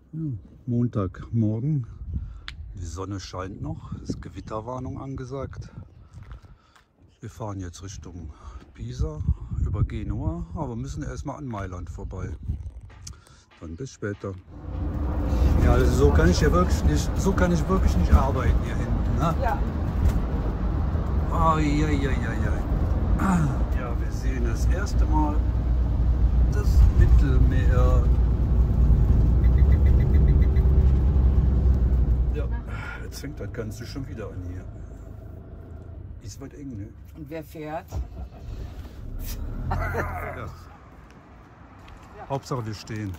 Ja, Montagmorgen, die Sonne scheint noch, ist Gewitterwarnung angesagt. Wir fahren jetzt Richtung Pisa über Genua, aber müssen erstmal an Mailand vorbei. Dann bis später. Ja, also so kann ich wirklich nicht arbeiten hier hinten. Ne? Ja. Oh, ja, wir sehen das erste Mal das Mittelmeer. Ja, jetzt fängt das Ganze schon wieder an hier. Ist weit eng, ne? Und wer fährt? Ja. Hauptsache wir stehen.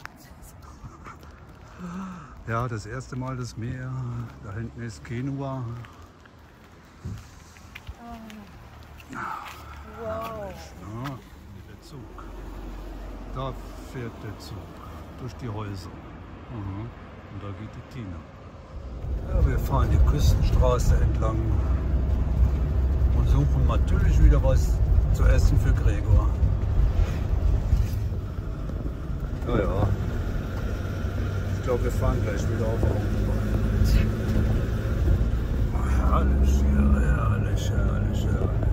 Ja, das erste Mal das Meer. Da hinten ist Genua. Wow. Ja, der Zug. Da fährt der Zug durch die Häuser. Und da geht die Tina. Ja, wir fahren die Küstenstraße entlang und suchen natürlich wieder was zu essen für Gregor. Ja. Ich glaube, wir fahren gleich wieder auf Autobahn. Herrlich, herrlich.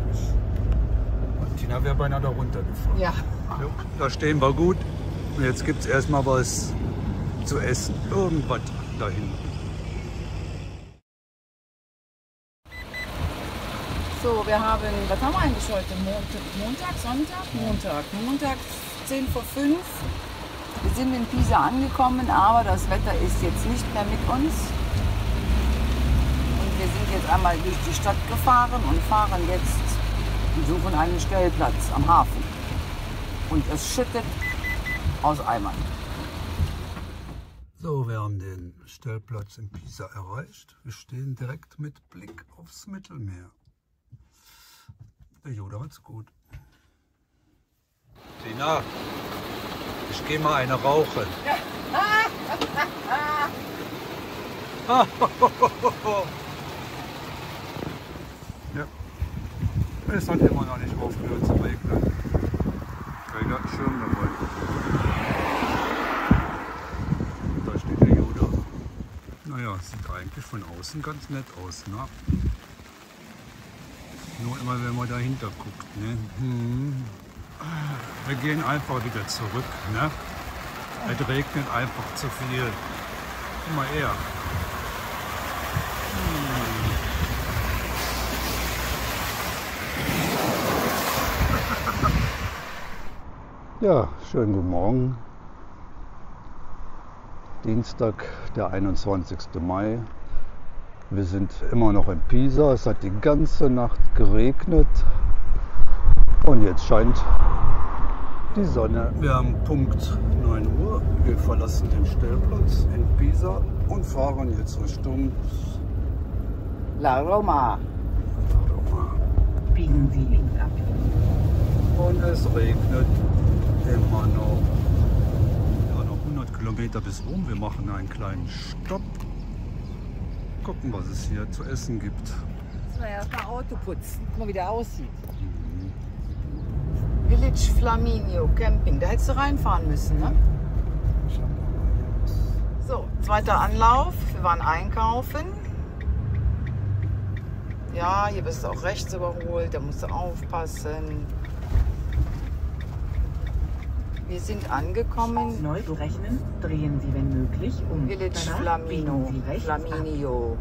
Und Tina wäre beinahe da runtergefahren. Ja. Jo, da stehen wir gut. Und jetzt gibt es erstmal was zu essen. Irgendwas da hinten. So, wir haben, was haben wir eigentlich heute? Montag, 10 vor 5. Wir sind in Pisa angekommen, aber das Wetter ist jetzt nicht mehr mit uns. Und wir sind jetzt einmal durch die Stadt gefahren und fahren jetzt und suchen einen Stellplatz am Hafen. Und es schüttet aus Eimern. So, wir haben den Stellplatz in Pisa erreicht. Wir stehen direkt mit Blick aufs Mittelmeer. Der Joda hat's gut. Tina, ich gehe mal eine rauchen. Ja. Es hat immer noch nicht aufgehört zu regnen. Gregor hat einen Schirm dabei. Da steht der Joda. Naja, sieht eigentlich von außen ganz nett aus, ne? Nur immer, wenn man dahinter guckt, ne? Wir gehen einfach wieder zurück, ne? Es regnet einfach zu viel. Immer eher. Ja, schönen guten Morgen. Dienstag, der 21. Mai. Wir sind immer noch in Pisa. Es hat die ganze Nacht geregnet. Und jetzt scheint die Sonne. Wir haben Punkt 9 Uhr. Wir verlassen den Stellplatz in Pisa und fahren jetzt Richtung La Roma. Biegen Sie links ab. Und es regnet immer noch. Ja, noch 100 Kilometer bis Rom. Wir machen einen kleinen Stopp. Gucken, was es hier zu essen gibt. Müssen wir erst mal Auto putzen. Guck mal, wie der aussieht. Village Flaminio Camping. Da hättest du reinfahren müssen, ne? So, zweiter Anlauf. Wir waren einkaufen. Ja, hier bist du auch rechts überholt. Da musst du aufpassen. Wir sind angekommen. Neu berechnen, drehen Sie, wenn möglich, um. Village Danach biegen Sie rechts ab. Flaminio.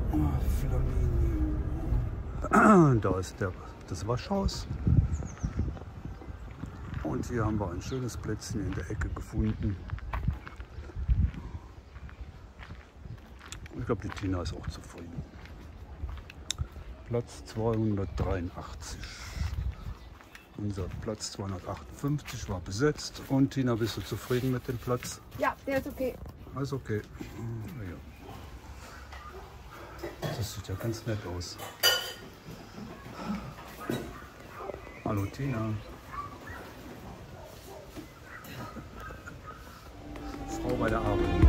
Da ist das Waschhaus. Und hier haben wir ein schönes Plätzchen in der Ecke gefunden. Ich glaube, die Tina ist auch zufrieden. Platz 283. Unser Platz 258 war besetzt. Und Tina, bist du zufrieden mit dem Platz? Ja, der ist okay. Alles okay. Ja. Das sieht ja ganz nett aus. Hallo Tina. Frau bei der Arbeit.